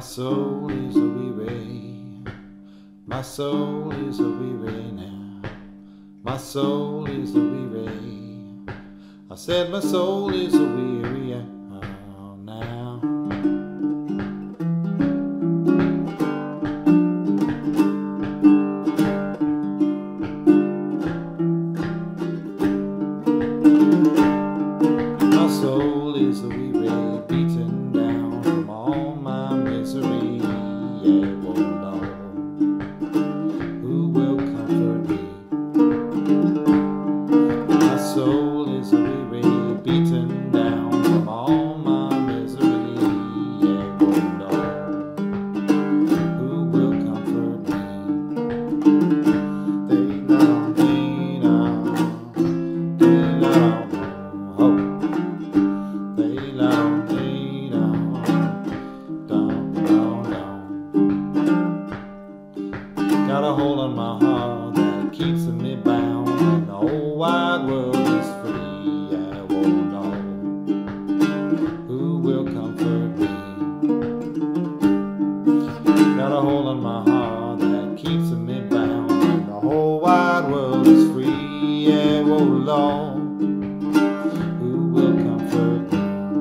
soul is a weary, my soul is a weary now. My soul is a weary, I said my soul is a weary now. My soul is a weary, beaten down from all my misery. Yeah, oh Lord, who will comfort me? My soul is a weary, beaten down from all my misery. Yeah, oh Lord, who will comfort me? Got a hold on my heart that keeps me bound, and the whole wide world is free. I won't know who will comfort me. Got a hold on my heart that keeps me bound, and the whole wide world is free. Yeah, oh Lord, who will comfort me?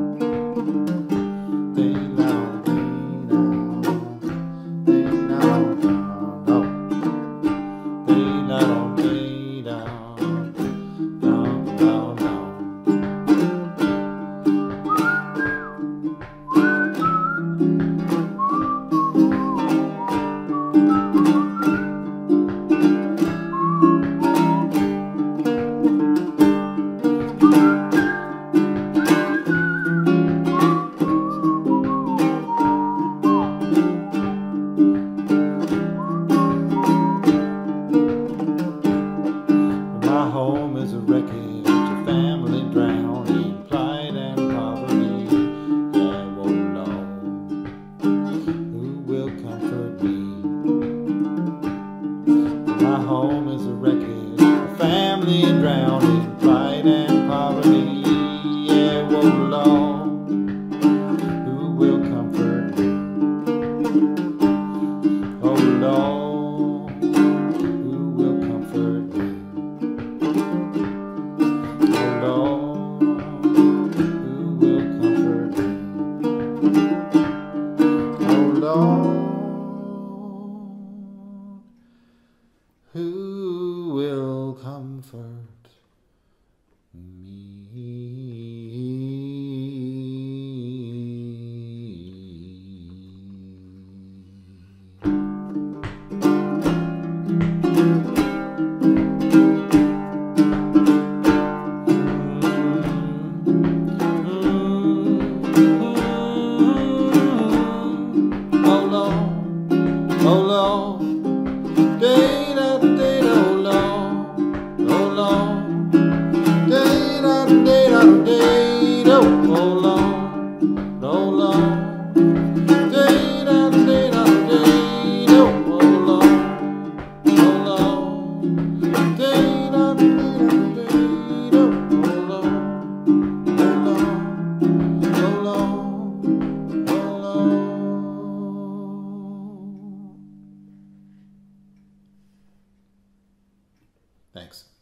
My home is a wreckage, a family drowned in pride and poverty. Yeah, oh Lord, who will comfort me? My home is a wreckage, a family drowned in pride and poverty. Yeah, oh Lord, who will comfort me? Oh Lord, who will comfort me? Who will comfort Oh Lord, day-da-day-da, oh Lord, day-da-day-da-day-da, oh Lord, day-da-day-da-day-da, oh Lord, day-da-day-da-day-da, oh Lord. Thanks.